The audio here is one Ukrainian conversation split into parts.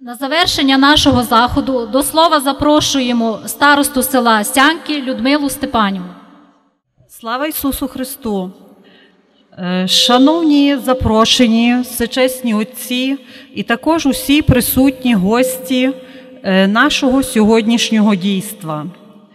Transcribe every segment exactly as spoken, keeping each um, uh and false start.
На завершення нашого заходу до слова запрошуємо старосту села Сянки Людмилу Степанівну. Слава Ісусу Христу! Шановні запрошені, всечесні отці і також усі присутні гості нашого сьогоднішнього дійства.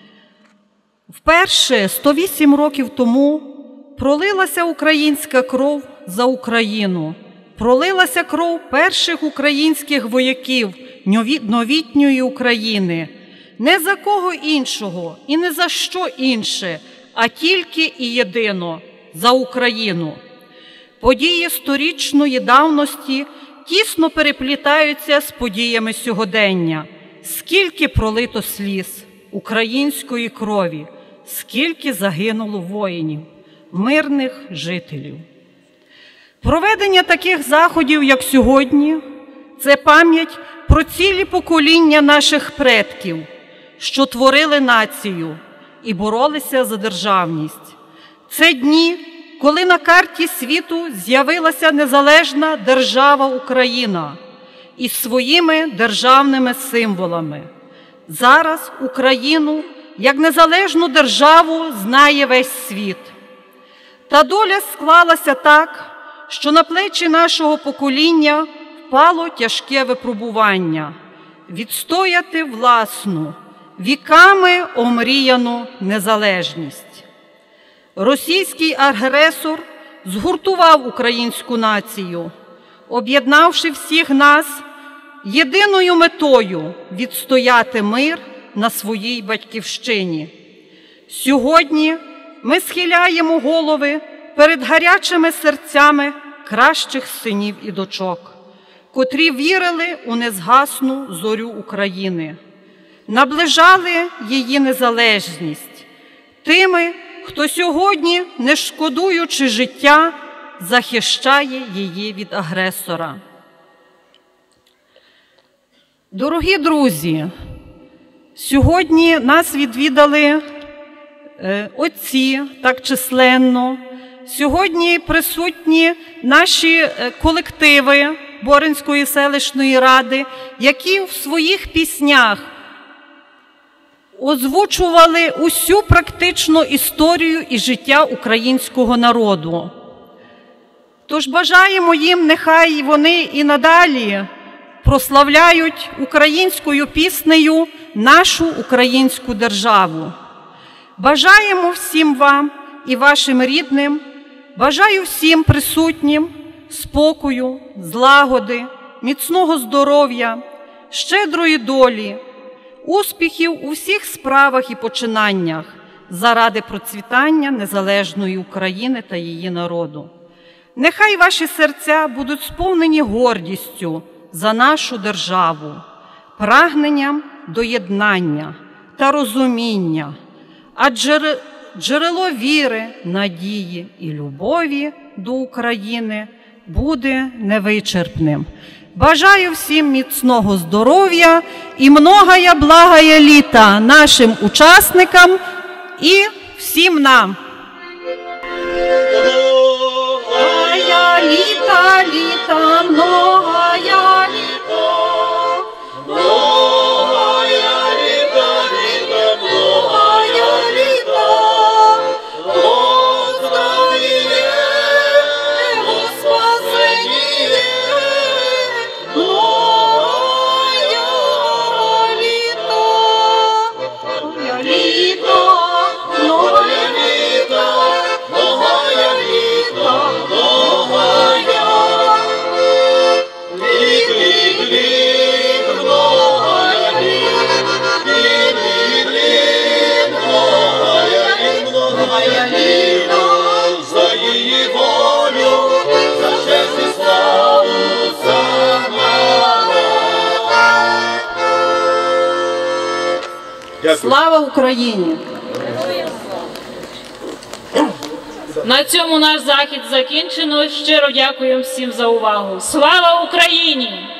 Вперше сто вісім років тому пролилася українська кров за Україну. Пролилася кров перших українських вояків новітньої України. Не за кого іншого і не за що інше, а тільки і єдино за Україну. Події сторічної давності тісно переплітаються з подіями сьогодення. Скільки пролито сліз української крові, скільки загинуло воїнів, мирних жителів. Проведення таких заходів, як сьогодні, це пам'ять про цілі покоління наших предків, що творили націю і боролися за державність. Це дні, коли на карті світу з'явилася незалежна держава Україна із своїми державними символами. Зараз Україну як незалежну державу знає весь світ. Та доля склалася так, що на плечі нашого покоління впало тяжке випробування – відстояти власну, віками омріяну незалежність. Російський агресор згуртував українську націю, об'єднавши всіх нас єдиною метою – відстояти мир на своїй батьківщині. Сьогодні ми схиляємо голови перед гарячими серцями кращих синів і дочок, котрі вірили у незгасну зорю України, наближали її незалежність тими, хто сьогодні, не шкодуючи життя, захищає її від агресора. Дорогі друзі, сьогодні нас відвідали отці так численно. Сьогодні присутні наші колективи Боринської селищної ради, які в своїх піснях озвучували усю практичну історію і життя українського народу. Тож бажаємо їм, нехай вони і надалі прославляють українською піснею нашу українську державу. Бажаємо всім вам і вашим рідним, бажаю всім присутнім спокою, злагоди, міцного здоров'я, щедрої долі, успіхів у всіх справах і починаннях заради процвітання незалежної України та її народу. Нехай ваші серця будуть сповнені гордістю за нашу державу, прагненням до єднання та розуміння, а джерело віри, надії і любові до України буде невичерпним. Бажаю всім міцного здоров'я і многая благая літа нашим учасникам і всім нам. Многая літа, літа, многая літа, многая літа, літа, многая літа, Господи, Господи, многая літа, многая літа, многая літа, многая літа, многая літ, літ, літ, многая літ, літ, літ, літ, многая літ, многая літа, за її волю, за честь і славу, за народ. Слава Україні! На цьому наш захід закінчено. Щиро дякуємо всім за увагу. Слава Україні!